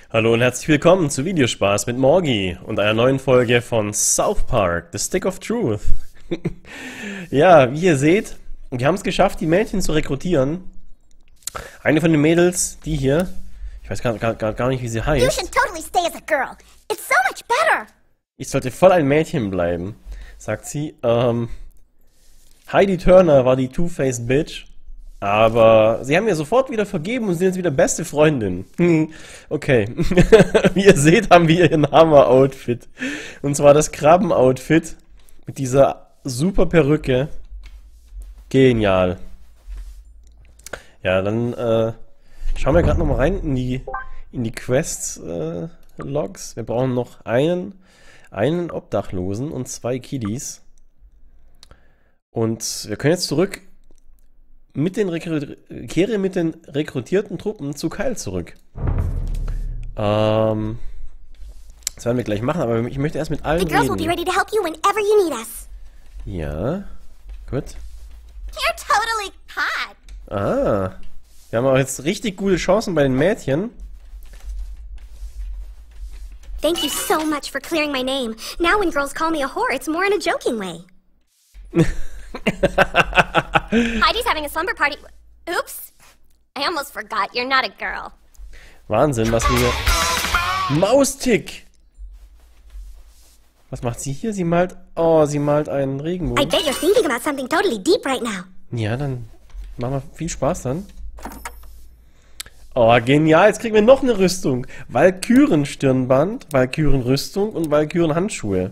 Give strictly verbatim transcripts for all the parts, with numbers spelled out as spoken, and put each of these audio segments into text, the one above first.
Hallo und herzlich willkommen zu Videospaß mit Morgi und einer neuen Folge von South Park, The Stick of Truth. Ja, wie ihr seht, wir haben es geschafft, die Mädchen zu rekrutieren. Eine von den Mädels, die hier, ich weiß gar, gar, gar nicht, wie sie heißt. You should totally stay as a girl. It's so much better. Ich sollte voll ein Mädchen bleiben, sagt sie. Ähm, Heidi Turner war die Two-Faced Bitch. Aber sie haben mir sofort wieder vergeben und sind jetzt wieder beste Freundin. Okay. Wie ihr seht, haben wir ein Hammer-Outfit. Und zwar das Krabben-Outfit mit dieser super Perücke. Genial. Ja, dann äh, schauen wir gerade noch mal rein in die, in die Quest-Logs. Äh, wir brauchen noch einen, einen Obdachlosen und zwei Kiddies. Und wir können jetzt zurück mit den kehre mit den rekrutierten Truppen zu Kyle zurück. Ähm, das werden wir gleich machen, aber ich möchte erst mit allen The girls will reden. be ready to help you whenever you need us. Ja, gut. You're totally hot. Ah, wir haben auch jetzt richtig gute Chancen bei den Mädchen. Thank you so much for clearing my name. Now when girls call me a whore, it's more in a joking way. Heidi's having a slumber party. Oops. I almost forgot. You're not a girl. Wahnsinn, was wir... Maustick! Was macht sie hier? Sie malt... Oh, sie malt einen I Regenbogen. bet you're thinking about something totally deep right now. Ja, dann machen wir viel Spaß dann. Oh, genial. Jetzt kriegen wir noch eine Rüstung. Walküren-Stirnband, Walküren-Rüstung und Walküren-Handschuhe.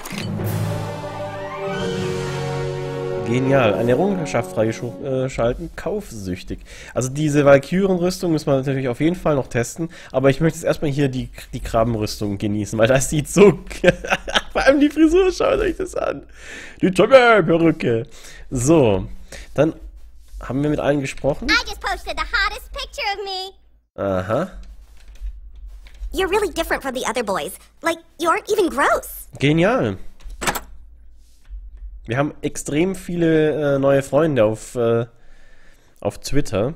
Genial. Eine Errungenschaft freischalten. Kaufsüchtig. Also diese Walküren-Rüstung müssen wir natürlich auf jeden Fall noch testen. Aber ich möchte jetzt erstmal hier die, die Krabbenrüstung genießen, weil das sieht so... Vor allem die Frisur, schaut euch das an. Die tolle Perücke. So, dann haben wir mit allen gesprochen. I just posted the hottest picture of me. Aha. You're really different from the other boys. Like, you aren't even gross. Genial. Wir haben extrem viele äh, neue Freunde auf, äh, auf Twitter.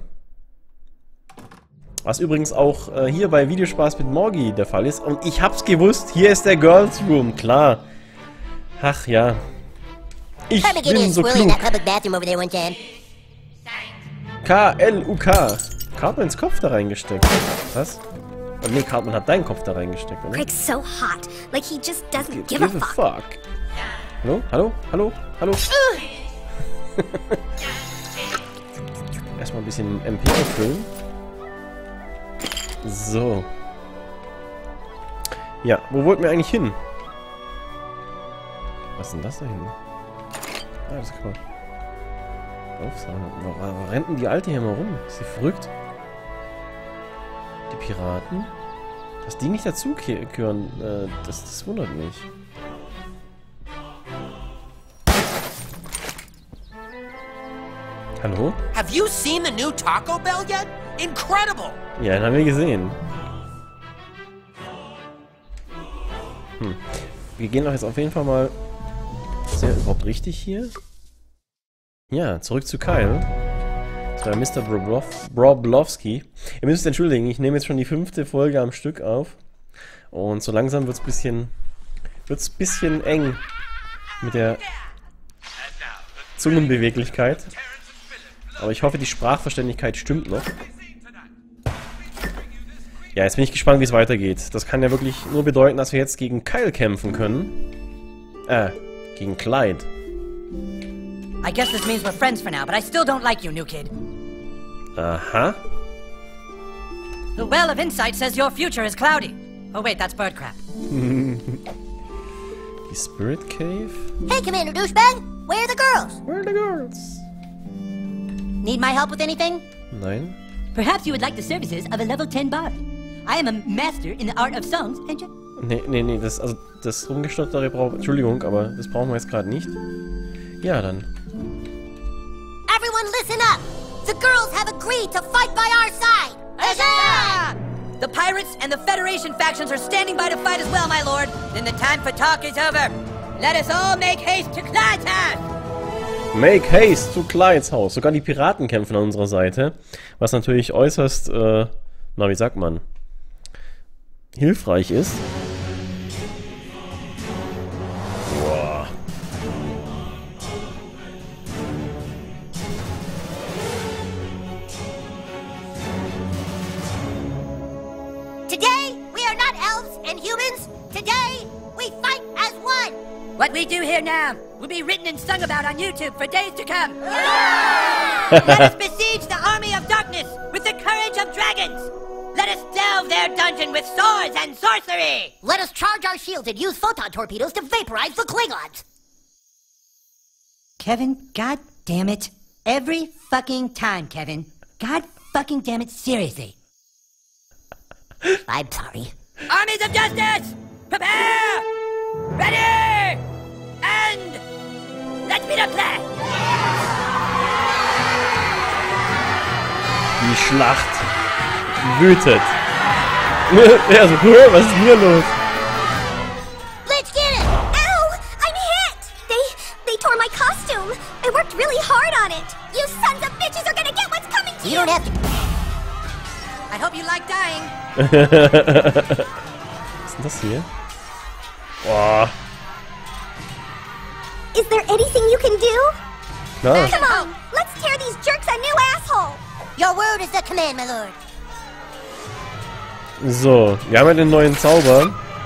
Was übrigens auch äh, hier bei Videospaß mit Morgi der Fall ist. Und ich hab's gewusst, hier ist der Girls Room, klar. Ach ja. Ich bin so klug. K L U K. Cartmans Kopf da reingesteckt. Was? Oh, nee, Cartman hat deinen Kopf da reingesteckt, oder? Craig's so hot. Like, he just doesn't give, Give a a fuck. fuck. Hallo? Hallo? Hallo? Hallo? Erstmal ein bisschen M P auffüllen. So. Ja, wo wollten wir eigentlich hin? Was ist denn das da hinten? Ah, das kann man aufsagen. Warum rennt denn die Alte hier mal rum? Ist sie verrückt? Die Piraten? Dass die nicht dazugehören, äh, das, das wundert mich. Hallo? Have you seen the new Taco Bell yet? Incredible! Ja, den haben wir gesehen. Hm. Wir gehen doch jetzt auf jeden Fall mal... Ist der überhaupt richtig hier? Ja, zurück zu Kyle. Das war Mister Broblowski. Ihr müsst entschuldigen, ich nehme jetzt schon die fünfte Folge am Stück auf. Und so langsam wird es bisschen... wird's bisschen eng mit der Zungenbeweglichkeit. Aber ich hoffe, die Sprachverständigkeit stimmt noch. Ja, jetzt bin ich gespannt, wie es weitergeht. Das kann ja wirklich nur bedeuten, dass wir jetzt gegen Kyle kämpfen können. Äh, gegen Clyde. I guess this means we're friends for now, but I still don't like you, new kid. Aha. The Well of Insight says your future is cloudy. Oh wait, that's bird crap. Die Spirit Cave? Hey, Commander Douchebag. Where are the girls? Where are the girls? Need my help with anything? Nein. Perhaps you would like the services of a level ten bard. I am a master in the art of songs and... Nee, nee, nee, das, also, das rumgestottere braucht... Entschuldigung, aber das brauchen wir jetzt gerade nicht. Ja, dann. Everyone listen up. The girls have agreed to fight by our side. Huzzah! The pirates and the Federation factions are standing by to fight as well, my lord. Then the time for talk is over. Let us all make haste to Clyde's house. Make haste zu Clydes Haus. Sogar die Piraten kämpfen an unserer Seite. Was natürlich äußerst, äh, na, wie sagt man? hilfreich ist. Boah. Today, we are not elves and humans. Today, we fight as one. What we do here now will be written and sung about on YouTube for days to come. Let us besiege the army of darkness with the courage of dragons. Let us delve their dungeon with swords and sorcery. Let us charge our shields and use photon torpedoes to vaporize the Klingons. Kevin, god damn it. Every fucking time, Kevin. God fucking damn it, seriously. I'm sorry. Armies of justice! Prepare! Ready! And let's be the play! Die Schlacht wütet. Ja, so, was ist hier los? Let's get it! Ow! I'm hit! They they tore my costume. I worked really hard on it. You sons of bitches are gonna get what's coming to you! You don't have to. I hope you like dying. Was ist denn das hier? Boah. Is there anything you can do? Klar. Come on, let's tear these jerks a new asshole. Your word is the command, my lord. So, wir haben ja den neuen Zauber.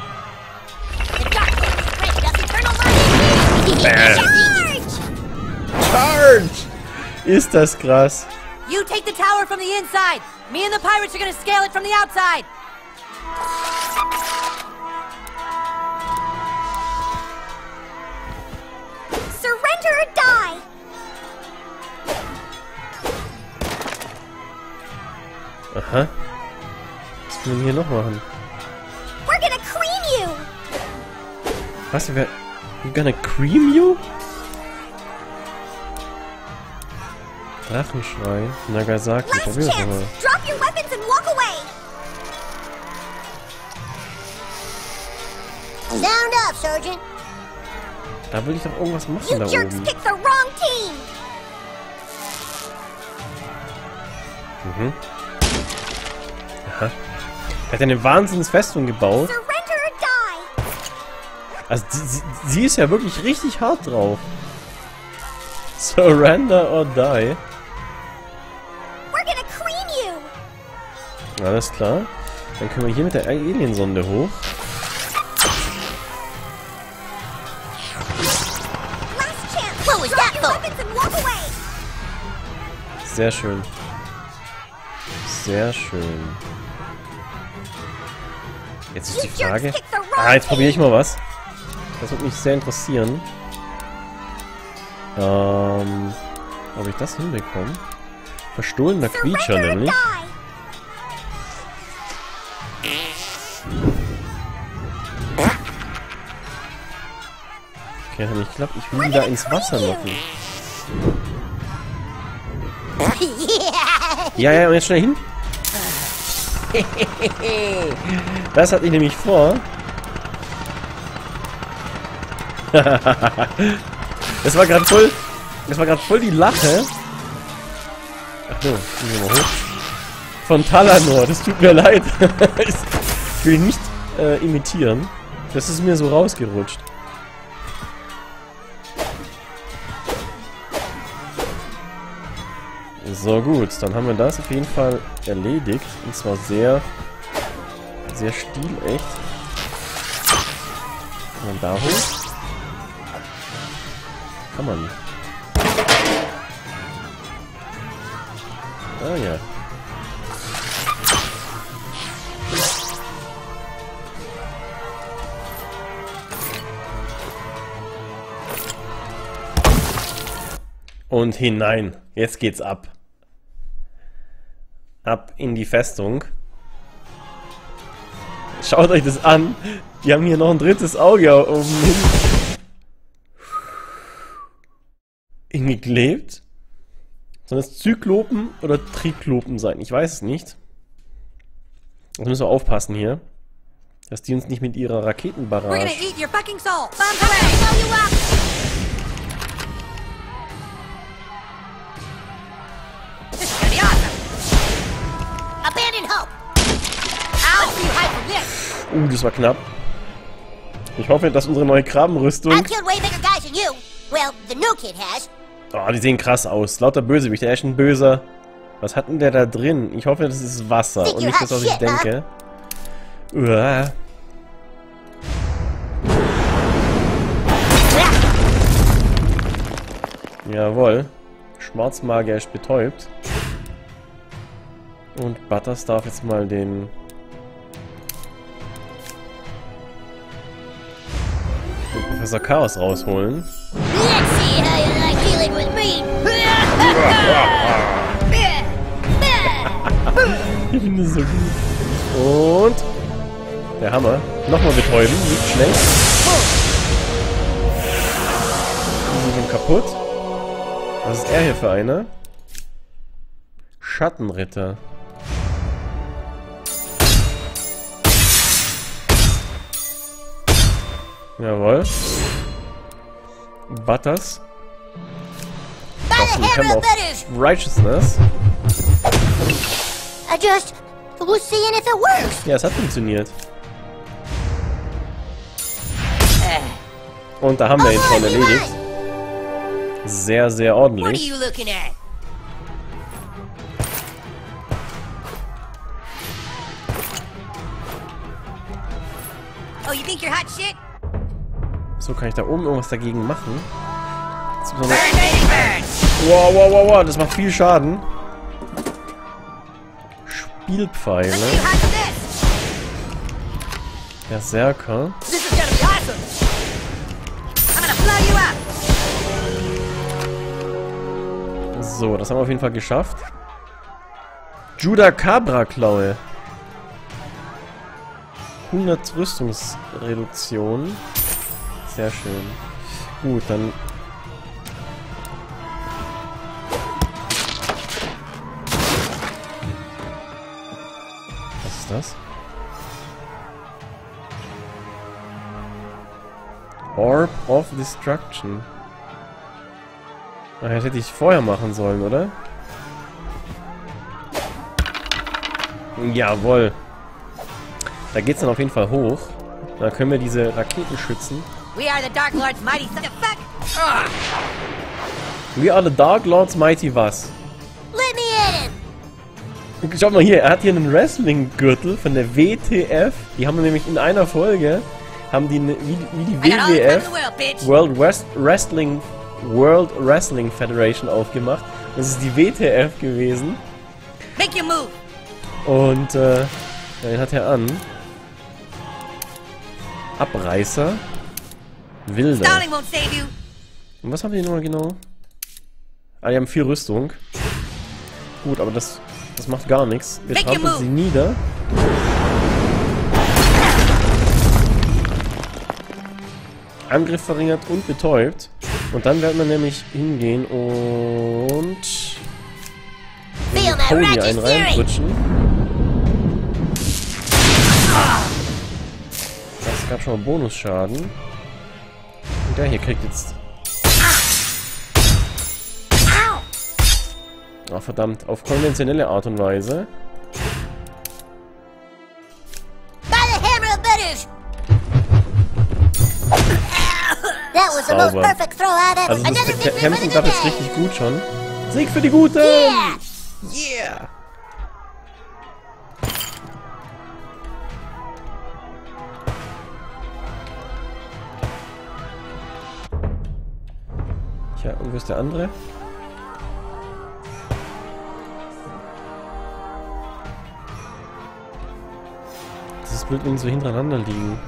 Charge! Charge! Ist das krass. You take the tower from the inside. Me and the pirates are gonna scale it from the outside. Surrender or die. Aha. Was können wir hier noch machen? We're gonna cream you. Was? Wir... We're gonna cream you? Drachenschrei. Nagasaki. Last Probier das chance. mal. Drop your weapons and walk away. Sound up, Sergeant. Da will ich doch irgendwas machen You da jerks oben. picked the wrong team. Mhm. Aha. Er hat eine Wahnsinnsfestung gebaut. Surrender or die. Also sie, sie, sie ist ja wirklich richtig hart drauf. Surrender or die. We're gonna cream you. Alles klar. Dann können wir hier mit der Aliensonde hoch. Last chance. What was that for? Weapons and walk away. Sehr schön. Sehr schön. Jetzt ist die Frage... Ah, jetzt probiere ich mal was. Das würde mich sehr interessieren. Ähm... Ob ich das hinbekomme? Verstohlener Creature nämlich. Okay, hat nicht geklappt. Ich will ihn da ins Wasser locken. Ja, ja, und jetzt schnell hin. Das hatte ich nämlich vor. Das war gerade voll... Das war gerade voll die Lache. Ach so, gehen wir mal hoch. Von Talanor, das tut mir leid. Ich will ihn nicht äh, imitieren. Das ist mir so rausgerutscht. So gut, dann haben wir das auf jeden Fall erledigt. Und zwar sehr, sehr stilecht. Und da hoch. Kann man. Ah ja. Und hinein. Jetzt geht's ab. Ab in die Festung. Schaut euch das an. Die haben hier noch ein drittes Auge oben hin. Hingeklebt. Sollen das Zyklopen oder Triklopen sein? Ich weiß es nicht. Da müssen wir aufpassen hier. Dass die uns nicht mit ihrer Raketenbarrage... We're gonna eat your fucking soul. Bombs away. Blow you up. This is gonna be awesome. Abandon hope. I'll see you hide from this. Uh, das war knapp. Ich hoffe, dass unsere neue Krabbenrüstung... I've killed way bigger guys than you. Well, the new kid has. Oh, die sehen krass aus. Lauter Bösewicht. Der ist ein böser... Was hat denn der da drin? Ich hoffe, das ist Wasser und nicht das, was ich denke. Uah. Jawohl. Schwarzmagier ist betäubt. Und Butters darf jetzt mal den... den Professor Chaos rausholen. Let's see how you like dealing with me. Ich finde das so gut. Und... der Hammer. Nochmal betäuben, nicht schlecht. Die sind kaputt. Was ist er hier für einer? Schattenritter. Jawohl. Butters. Kostet Hammer of Righteousness. I just was seeing if it works. Ja, es hat funktioniert. Und da haben wir ihn schon erledigt. Sehr, sehr What are ordentlich. you looking at? Oh, you think you're hot shit? So, kann ich da oben irgendwas dagegen machen? Das ist so eine- Burn, baby, burn! Wow, wow, wow, wow, das macht viel Schaden. Spielpfeile. Let's see how hot this. Berserker. This is gonna be awesome. I'm gonna blow you up. So, das haben wir auf jeden Fall geschafft. Judakabra-Klaue. hundert Rüstungsreduktion. Sehr schön. Gut, dann... Was ist das? Orb of Destruction. Ah, das hätte ich vorher machen sollen, oder? Jawohl. Da geht's dann auf jeden Fall hoch. Da können wir diese Raketen schützen. We are the Dark Lord's mighty son of fuck. Ugh. We are the Dark Lord's Mighty was? Let me in. Schaut mal hier, er hat hier einen Wrestling-Gürtel von der W T F. Die haben nämlich in einer Folge, haben die ne, wie, wie die I got all the W W time in F the world, bitch. World West Wrestling World Wrestling Federation aufgemacht. Das ist die W T F gewesen. Make your move. Und äh, ja, den hat er an. Abreißer. Wilder. Stalling won't save you. Und was haben die nochmal genau? Ah, die haben viel Rüstung. Gut, aber das, das macht gar nichts. Wir Make your trampeln move. sie nieder. Angriff verringert und betäubt. Und dann werden wir nämlich hingehen und Feel den that Pony ratchet einen fury. reinrutschen. Das gab schon mal Bonusschaden. Und der hier kriegt jetzt... Ach verdammt, auf konventionelle Art und Weise. By the hammer of Butters. That was the most Sauber. perfect throw I've ever. Also das Another Kä- victory for Kämpfen the klappt jetzt day. richtig gut schon. Sieg für die Guten! Yeah. Yeah! Tja, und wo ist der andere? Dieses Bild irgendwie so hintereinander liegen.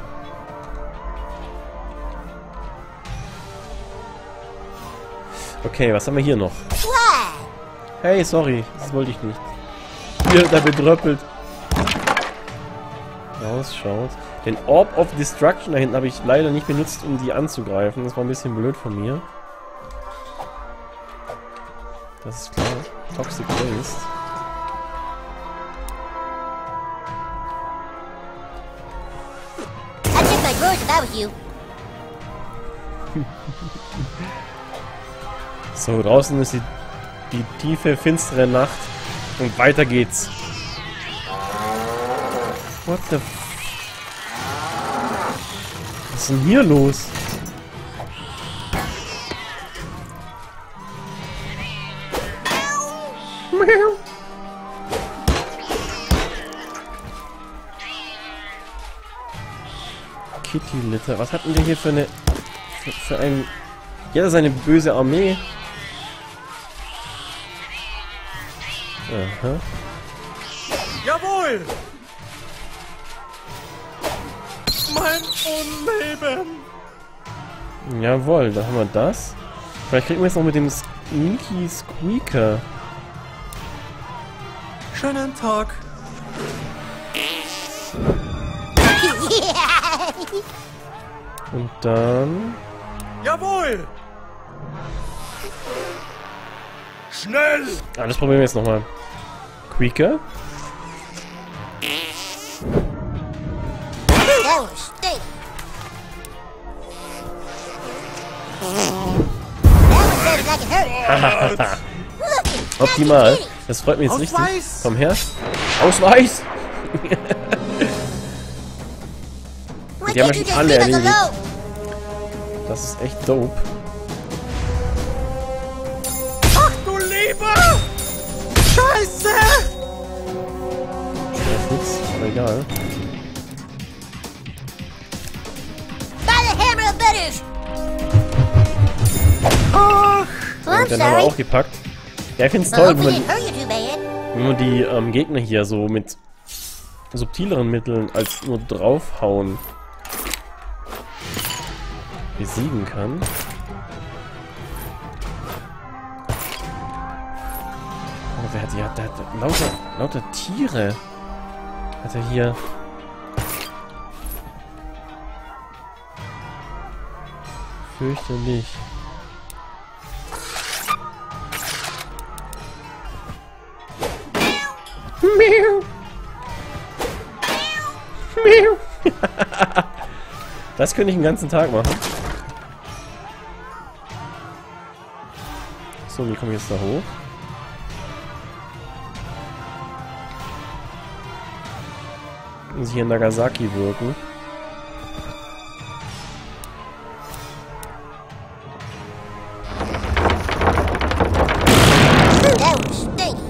Okay, was haben wir hier noch? What? Hey, sorry, das wollte ich nicht. Hier, da bedröppelt. Ausschaut. Den Orb of Destruction da hinten habe ich leider nicht benutzt, um die anzugreifen. Das war ein bisschen blöd von mir. Das ist klar. Toxic Waste. I'd check my drawers if I was you. So, draußen ist die, die tiefe, finstere Nacht. Und weiter geht's. What the f... Was ist denn hier los? Kitty Litter. Was hatten wir hier für eine... Für, für ein... Ja, seine böse Armee. Aha. Jawohl! Mein Unleben! Jawohl, da haben wir das. Vielleicht kriegen wir jetzt noch mit dem Sneaky Squeaker. Schönen Tag. Und dann... Jawohl! Schnell! Ah, das probieren wir jetzt nochmal. Squeaker. That was stink. That was better than I could hurt. Look, Optimal. Das freut mich jetzt richtig. Ausweis! Komm her. Ausweis! why Die haben can't you ja just alle leave us erledigt. alone? Das ist echt dope. Ach du Lieber! Scheiße! Das nix, aber egal. By the hammer of British. Ach! Oh, I'm Und den haben wir sorry. auch gepackt. Ja, ich find's I toll, hope wenn we man, didn't hurt you too bad. wenn man die ähm, Gegner hier so mit subtileren Mitteln als nur draufhauen besiegen kann. Oh, wer hat die? Der hat lauter, lauter Tiere. Hat er hier. Fürchterlich. Miau. Miau. Das könnte ich den ganzen Tag machen. So, wie komme ich jetzt da hoch? Muss ich hier in Nagasaki wirken? That was stinky.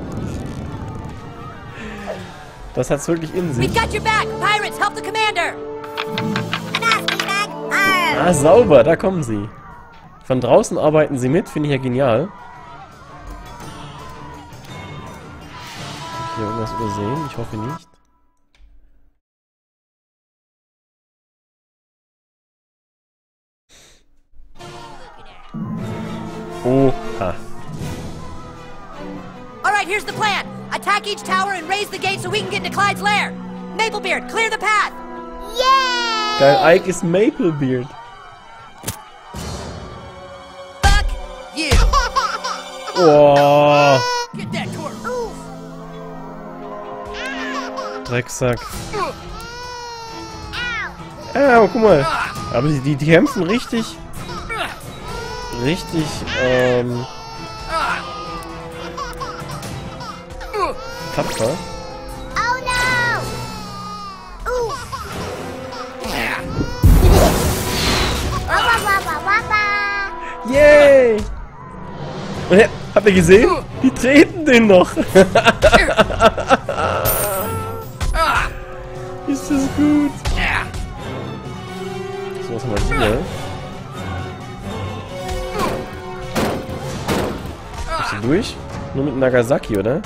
Das hat's wirklich in sich. We've got your back! Pirates, help the commander! Nasty bag. Arr. Ah, sauber, da kommen sie. Von draußen arbeiten sie mit, finde ich ja genial. Hab ich hier irgendwas übersehen? Ich hoffe nicht. Oha. Alright, here's the plan. Attack each tower and raise the gate so we can get into Clyde's lair. Maplebeard, clear the path! Yay! Geil, Ike ist Maplebeard. Fuck you! Oh, Get that corpse! Drecksack. Ah, guck mal. Aber die, die, die kämpfen richtig, richtig, ähm, tapfer. Oh no! Oof! Wappa, wappa, wappa. Yay! Und ja, habt ihr gesehen? Die treten den noch. Ist das gut? So, was haben wir hier? Bist du durch? Nur mit Nagasaki, oder?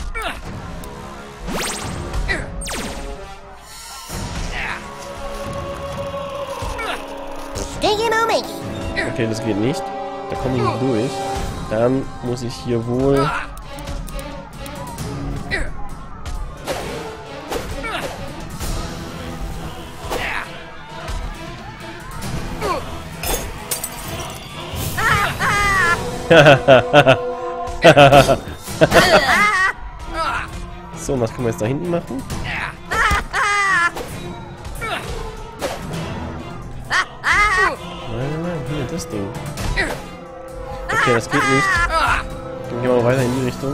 Stinky no minky. Okay, das geht nicht. Da komme ich nicht durch. Dann muss ich hier wohl... So, was können wir jetzt da hinten machen? Nein, nein, nein, hier, das Ding. Okay, das geht nicht. Dann gehen wir mal weiter in die Richtung.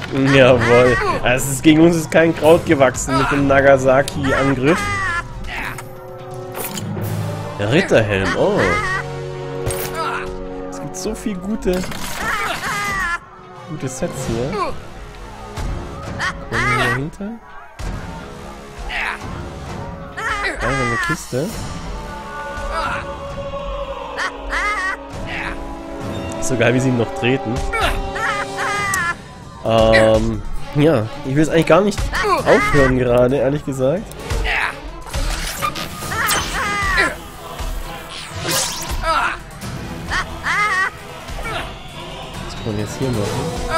Jawohl. Also, es gegen uns ist kein Kraut gewachsen mit dem Nagasaki-Angriff. Ritterhelm, oh. Es gibt so viel gute, gute Sets hier. Gucken wir dahinter. Da ist eine Kiste. So geil, wie sie ihn noch treten. Ähm, ja, ich will es eigentlich gar nicht aufhören gerade, ehrlich gesagt. Was kann man jetzt hier machen?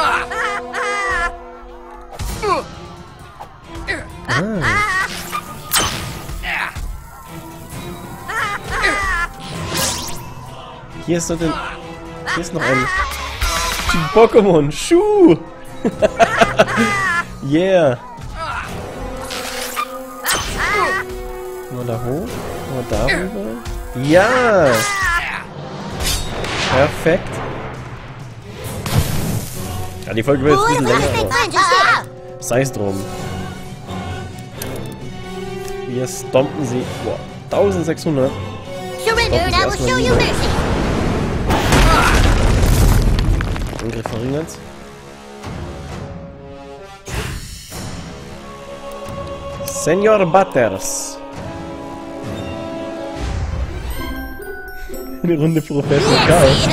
Ah. Hier ist noch den... Hier ist noch ein... Pokémon Schuh! Yeah! Mal da hoch, mal darüber. Ja! Perfekt! Ja, die Folge wird jetzt ein bisschen länger, aber sei es drum. Wir stompen sie. Boah, eintausendsechshundert. Angriff verringert. Senor Butters. Eine Runde Professor Chaos.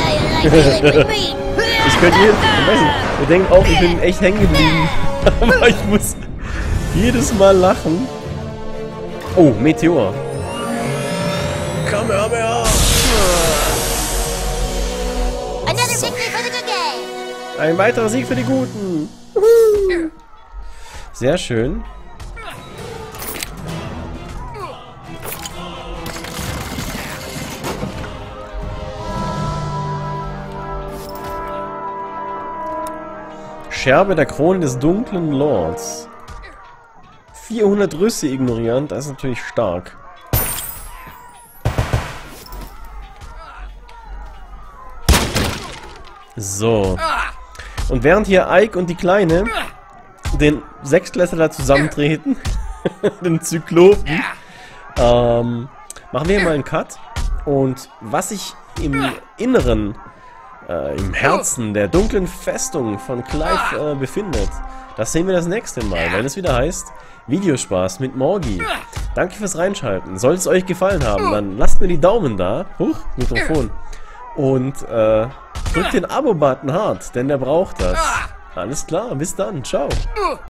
Ich könnte hier, ich weiß nicht, wir denken auch, ich bin echt hängen geblieben. Aber ich muss jedes Mal lachen. Oh, Meteor. Kamehameha. Ein weiterer Sieg für die Guten. Sehr schön. Scherbe der Krone des dunklen Lords. vierhundert Rüsse ignorieren, das ist natürlich stark. So. Und während hier Ike und die Kleine den Sechsklässler da zusammentreten, den Zyklopen, ähm, machen wir hier mal einen Cut. Und was sich im Inneren, äh, im Herzen der dunklen Festung von Clive äh, befindet, das sehen wir das nächste Mal, wenn es wieder heißt Videospaß mit Morgi. Danke fürs Reinschalten. Sollte es euch gefallen haben, dann lasst mir die Daumen da. Huch, Mikrofon. Und äh, drückt den Abo-Button hart, denn der braucht das. Alles klar, bis dann. Ciao.